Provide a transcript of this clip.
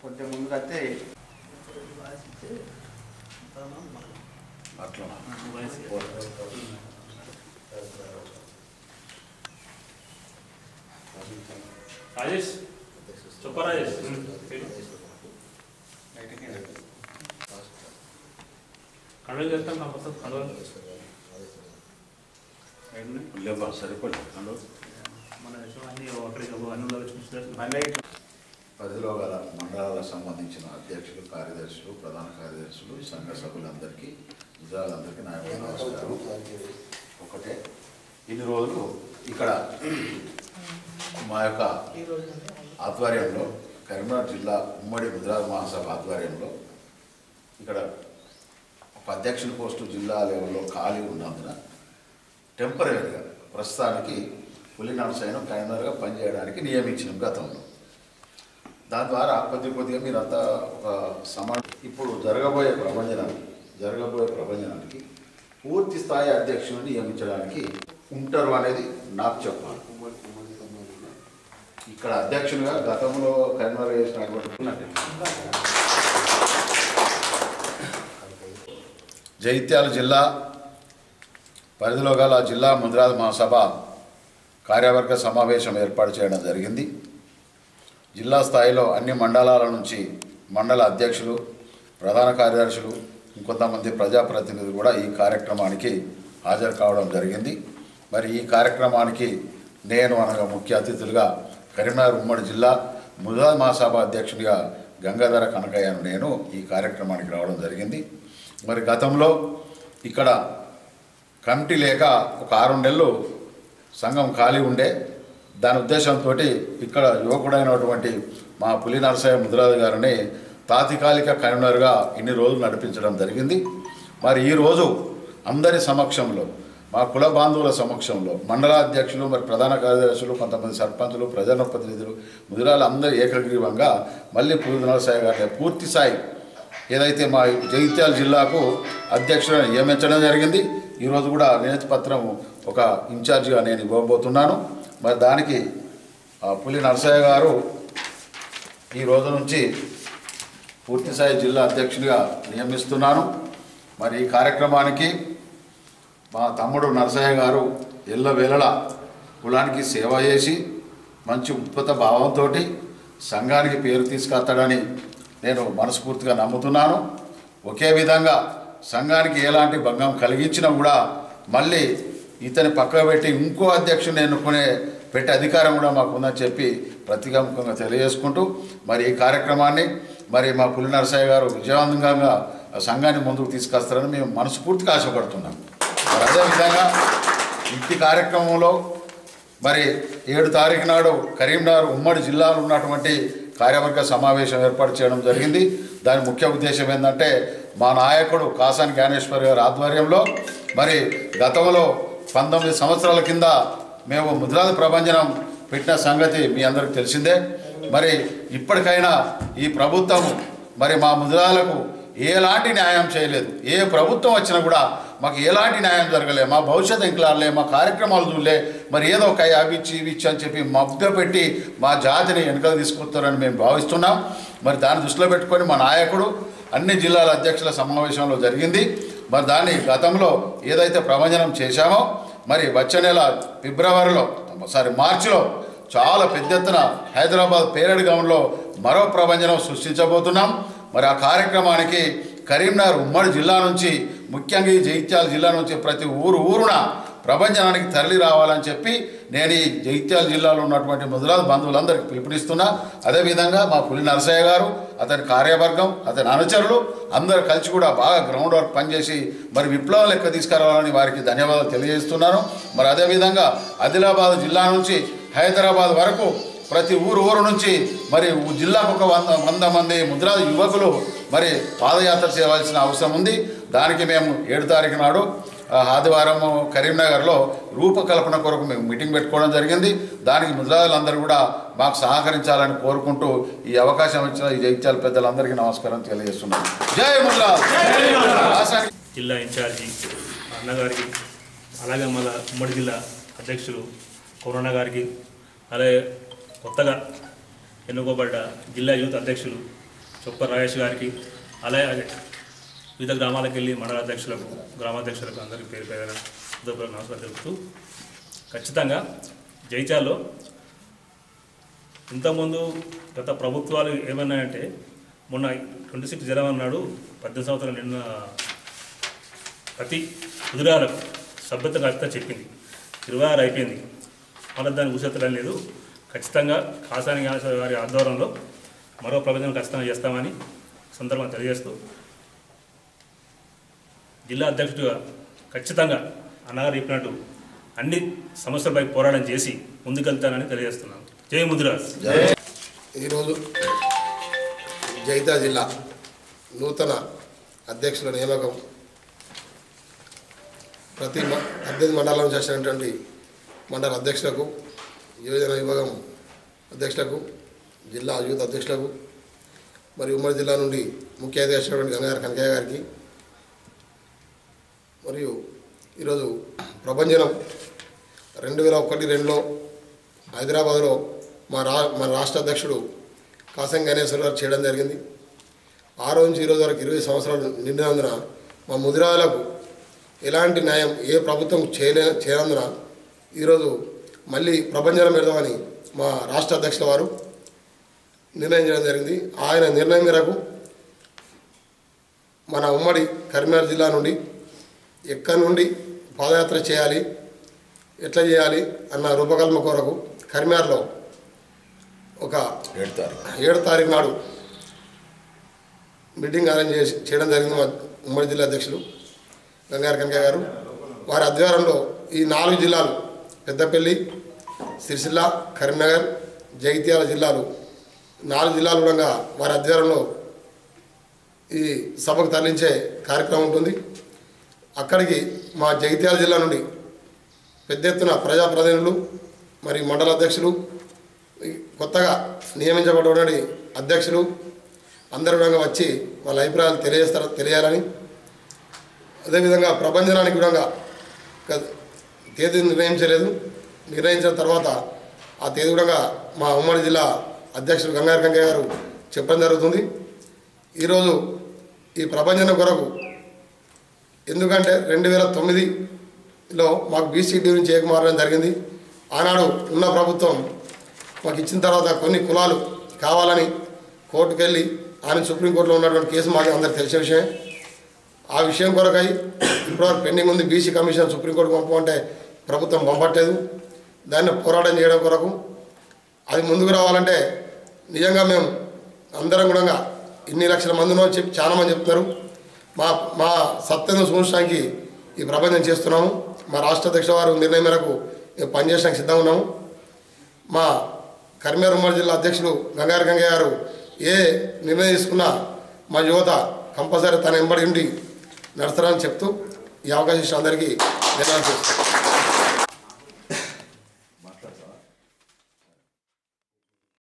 కొంచెం ముందుకైతే అట్లా రాజేష్ చెప్ప రాజేష్ కండలు చేస్తాం కంపల్సరీ కండలు లేవా సరిపడలేదు కండలు మన అన్ని అక్కడికి అన్ని పరిధిలో గల మండలాలకు సంబంధించిన అధ్యక్షులు కార్యదర్శులు ప్రధాన కార్యదర్శులు సంఘ సభ్యులందరికీ విజయాలందరికీ నా యొక్క నమస్కారం. ఒకటే ఇన్ని రోజులు ఇక్కడ మా యొక్క ఆధ్వర్యంలో కరీంనగర్ జిల్లా ఉమ్మడి ముద్రాజ్ మహాసభ ఆధ్వర్యంలో ఇక్కడ ఒక అధ్యక్షుల పోస్టు జిల్లా లెవెల్లో ఖాళీ ఉన్నందున టెంపరీగా ప్రస్తుతానికి పులి నరసయ్యను కన్వీనర్గా పనిచేయడానికి నియమించినాం గతంలో. దాని ద్వారా కొద్దిగా మీరంతా ఒక ఇప్పుడు జరగబోయే ప్రభంజనానికి పూర్తి స్థాయి అధ్యక్షుడిని నియమించడానికి ఉంటారు అనేది నాకు చెప్పాలి. ఇక్కడ అధ్యక్షునిగా గతంలో కన్వీనర్ చేసినటువంటి జగిత్యాల జిల్లా పరిధిలో గల జిల్లా ముద్రాజ్ మహాసభ కార్యవర్గ సమావేశం ఏర్పాటు చేయడం జరిగింది. జిల్లా స్థాయిలో అన్ని మండలాల నుంచి మండల అధ్యక్షులు ప్రధాన కార్యదర్శులు ఇంకొంతమంది ప్రజాప్రతినిధులు కూడా ఈ కార్యక్రమానికి హాజరు కావడం జరిగింది. మరి ఈ కార్యక్రమానికి నేను అనగా ముఖ్య అతిథులుగా కరీంనగర్ ఉమ్మడి జిల్లా ముద్రాజ్ మహాసభ అధ్యక్షుడిగా గంగాధర కనకయ్యను నేను ఈ కార్యక్రమానికి రావడం జరిగింది. మరి గతంలో ఇక్కడ కమిటీ లేక ఒక 6 నెలలు సంఘం ఖాళీ ఉండే దాని ఉద్దేశంతో ఇక్కడ యువకుడైనటువంటి మా పులి నరసయ్య ముద్రాజ్ గారిని తాత్కాలిక కన్వీనర్గా ఇన్ని రోజులు నడిపించడం జరిగింది. మరి ఈరోజు అందరి సమక్షంలో మా కుల బాంధవుల సమక్షంలో మండలాధ్యక్షులు మరి ప్రధాన కార్యదర్శులు కొంతమంది సర్పంచులు ప్రజాప్రతినిధులు ముదిరాలు అందరూ ఏకగ్రీవంగా మళ్ళీ పులి నరసయ్య గారిని పూర్తి స్థాయి ఏదైతే మా జగిత్యాల జిల్లాకు అధ్యక్షులను నియమించడం జరిగింది. ఈరోజు కూడా వినతి పత్రం ఒక ఇన్ఛార్జిగా నేను ఇవ్వబోతున్నాను. మరి దానికి పులి నరసయ్య గారు ఈ రోజు నుంచి పూర్తిస్థాయి జిల్లా అధ్యక్షుడిగా నియమిస్తున్నాను. మరి ఈ కార్యక్రమానికి మా తమ్ముడు నరసయ్య గారు ఎల్లవేళలా కులానికి సేవ చేసి మంచి ఉత్పత్త భావంతో సంఘానికి పేరు తీసుకొస్తాడని నేను మనస్ఫూర్తిగా నమ్ముతున్నాను. ఒకే విధంగా సంఘానికి ఎలాంటి భంగం కలిగించినా కూడా మళ్ళీ ఇతని పక్కకు పెట్టి ఇంకో అధ్యక్షుని ఎన్నుకునే పెట్టే అధికారం కూడా మాకు ఉందని చెప్పి ప్రతిముఖంగా తెలియజేసుకుంటూ మరి ఈ కార్యక్రమాన్ని మరి మా పులి నరసయ్య గారు విజయవంతంగా సంఘాన్ని ముందుకు తీసుకొస్తారని మేము మనస్ఫూర్తిగా ఆశపడుతున్నాం. మరి అదేవిధంగా ఇంటి కార్యక్రమంలో మరి 7 తారీఖు నాడు కరీంనగర్ ఉమ్మడి జిల్లాలో ఉన్నటువంటి కార్యవర్గ సమావేశం ఏర్పాటు చేయడం జరిగింది. దాని ముఖ్య ఉద్దేశం ఏంటంటే మా నాయకుడు కాసాని జ్ఞానేశ్వర్ గారి ఆధ్వర్యంలో మరి గతంలో 19 సంవత్సరాల కింద మేము ముద్రాజ్ ప్రభంజనం పెట్టిన సంగతి మీ అందరికి తెలిసిందే. మరి ఇప్పటికైనా ఈ ప్రభుత్వం మరి మా ముద్రాలకు ఎలాంటి న్యాయం చేయలేదు. ఏ ప్రభుత్వం వచ్చినా కూడా మాకు ఎలాంటి న్యాయం జరగలే, మా భవిష్యత్తు ఇంకలాలే, మా కార్యక్రమాలు చూడలే. మరి ఏదో ఒక అవి ఇచ్చి అని చెప్పి మబ్బ పెట్టి మా జాతిని వెనుకలు తీసుకొస్తారని మేము భావిస్తున్నాం. మరి దాన్ని దృష్టిలో పెట్టుకొని మా నాయకుడు అన్ని జిల్లాల అధ్యక్షుల సమావేశంలో జరిగింది. మరి దాన్ని గతంలో ఏదైతే ప్రభంజనం చేశామో మరి వచ్చే నెల మార్చిలో చాలా పెద్ద ఎత్తున హైదరాబాద్ పేరేడ్ గ్రౌండ్లో మరో ప్రభంజనం సృష్టించబోతున్నాం. మరి ఆ కార్యక్రమానికి కరీంనగర్ ఉమ్మడి జిల్లా నుంచి ముఖ్యంగా ఈ జగిత్యాల జిల్లా నుంచి ప్రతి ఊరున ప్రభంజనానికి తరలి రావాలని చెప్పి నేను ఈ జగిత్యాల జిల్లాలో ఉన్నటువంటి ముద్రాజ్ బంధువులందరికీ పిలుపునిస్తున్నా. అదేవిధంగా మా పులి నరసయ్య గారు అతని కార్యవర్గం అతని అనుచరులు అందరూ కలిసి కూడా బాగా గ్రౌండ్ వర్క్ పనిచేసి మరి విప్లవం లెక్క తీసుకురావాలని వారికి ధన్యవాదాలు తెలియజేస్తున్నాను. మరి అదేవిధంగా ఆదిలాబాద్ జిల్లా నుంచి హైదరాబాద్ వరకు ప్రతి ఊరు నుంచి మరి జిల్లాకు ఒక 100 మంది ముద్రాజ్ యువకులు మరి పాదయాత్ర చేయవలసిన అవసరం ఉంది. దానికి మేము 7 తారీఖు నాడు ఆదివారం కరీంనగర్లో రూపకల్పన కొరకు మేము మీటింగ్ పెట్టుకోవడం జరిగింది. దానికి ముద్రాజులందరూ కూడా మాకు సహకరించాలని కోరుకుంటూ ఈ అవకాశం ఇచ్చిన ఈ జగిత్యాల పెద్దలందరికీ నమస్కారం తెలియజేస్తున్నాను. జై ముద్రాజ్. జిల్లా ఇన్ఛార్జి అన్నగారికి, అలాగే మన ఉమ్మడి జిల్లా అధ్యక్షులు కోరన్న గారికి, అలాగే కొత్తగా ఎన్నుకోబడ్డ జిల్లా యూత్ అధ్యక్షులు చొప్ప రాజేష్ గారికి, అలాగే వివిధ గ్రామాలకు వెళ్ళి మండలాధ్యక్షులకు, గ్రామాధ్యక్షులకు అందరికీ పేరు పేరున హృదయపూర్వక నమస్కారం తెలుపుతూ, ఖచ్చితంగా జైత్యాల్లో ఇంతకుముందు గత ప్రభుత్వాలు ఏమన్నాయంటే, మొన్న 26 జనవరి నాడు 18 సంవత్సరాలు నిన్న ప్రతి కుదిరాలకు సభ్యత ఖచ్చితంగా చెప్పింది. 26 అయిపోయింది, మళ్ళీ దాన్ని ఊసెత్తడం లేదు. ఖచ్చితంగా కాసాని గారి ఆధ్వర్యంలో మరో ప్రబోధన ఖచ్చితంగా చేస్తామని సందర్భంగా తెలియజేస్తూ, జిల్లా అధ్యక్షుడిగా ఖచ్చితంగా అన్నగారు చెప్పినట్టు అన్ని సమస్యలపై పోరాటం చేసి ముందుకెళ్తానని తెలియజేస్తున్నాను. జై ముదిరాజ్. ఈరోజు జైత్యాల జిల్లా నూతన అధ్యక్షుల నియామకం ప్రతి 18 మండలాలను చేసినటువంటి మండల అధ్యక్షులకు, యువజన విభాగం అధ్యక్షులకు, జిల్లా యూత్ అధ్యక్షులకు, మరియు ఉమ్మడి జిల్లా నుండి ముఖ్య అధ్యక్షుడు గంగాధర కనకయ్య గారికి, మరియు ఈరోజు ప్రభంజనం 2001-2లో హైదరాబాద్లో మన రాష్ట్ర అధ్యక్షుడు కాసం గణేశ్వర గారు చేయడం జరిగింది. ఆ రోజు నుంచి ఈరోజు వరకు 20 సంవత్సరాలు నిండినందున మా ముదిరాలకు ఎలాంటి న్యాయం ఏ ప్రభుత్వం చేయనందున ఈరోజు మళ్ళీ ప్రభంజనం పెడదామని మా రాష్ట్ర అధ్యక్షుల వారు నిర్ణయం చేయడం జరిగింది. ఆయన నిర్ణయం మేరకు మన ఉమ్మడి కరీంనగర్ జిల్లా నుండి ఎక్కడి నుండి పాదయాత్ర చేయాలి, ఎట్లా చేయాలి అన్న రూపకల్పన కొరకు కరీంనగర్లో ఒక 7 తారీఖు నాడు మీటింగ్ అరేంజ్ చేయడం జరిగింది. మా ఉమ్మడి జిల్లా అధ్యక్షులు గంగాధర కనకయ్య గారు వారి ఆధ్వర్యంలో ఈ 4 జిల్లాలు పెద్దపల్లి, సిరిసిల్ల, కరీంనగర్, జగిత్యాల జిల్లాలు 4 జిల్లాలు కూడా వారి ఆధ్వర్యంలో ఈ సభకు తరలించే కార్యక్రమం ఉంటుంది. అక్కడికి మా జగిత్యాల జిల్లా నుండి పెద్ద ఎత్తున ప్రజాప్రతినిధులు మరియు మండల అధ్యక్షులు, కొత్తగా నియమించబడిన అధ్యక్షులు అందరూ కూడా వచ్చి వాళ్ళ అభిప్రాయాలు తెలియాలని, అదేవిధంగా ప్రభంజనానికి కూడా తేదీ నిర్ణయించలేదు. నిర్ణయించిన తర్వాత ఆ తేదీ కూడా మా ఉమ్మడి జిల్లా అధ్యక్షుడు గంగాధర కనకయ్య గారు చెప్పడం జరుగుతుంది. ఈరోజు ఈ ప్రభంజనం కొరకు ఎందుకంటే 2009లో మాకు బీసీ నుంచి ఏకమారడం జరిగింది. ఆనాడు ఉన్న ప్రభుత్వం మాకు ఇచ్చిన తర్వాత కొన్ని కులాలు కావాలని కోర్టుకు వెళ్ళి ఆయన సుప్రీంకోర్టులో ఉన్నటువంటి కేసు మాకు అందరికి తెలిసిన విషయం. ఆ విషయం కొరకై ఇప్పటివరకు పెండింగ్ ఉంది. బీసీ కమిషన్ సుప్రీంకోర్టుకు పంపమంటే ప్రభుత్వం పంపట్లేదు. దాన్ని పోరాటం చేయడం కొరకు అది ముందుకు రావాలంటే నిజంగా మేము అందరం కూడా ఇన్ని లక్షల మందినో చెప్పి చాలామంది చెప్తున్నారు. మా సత్యను సూచించడానికి ఈ ప్రబంధం చేస్తున్నాము. మా రాష్ట్ర అధ్యక్ష వారు నిర్ణయం మేరకు మేము పనిచేయడానికి సిద్ధంగా ఉన్నాము. మా కరీంనగర్ ఉమ్మడి జిల్లా అధ్యక్షుడు గంగాధర కనకయ్య గారు ఏ నిర్ణయం తీసుకున్నా మా యువత కంపల్సరీ తన ఎంబడి ఉండి నడుస్తారని చెప్తూ ఈ అవకాశం అందరికీ ధన్యవాదాలు.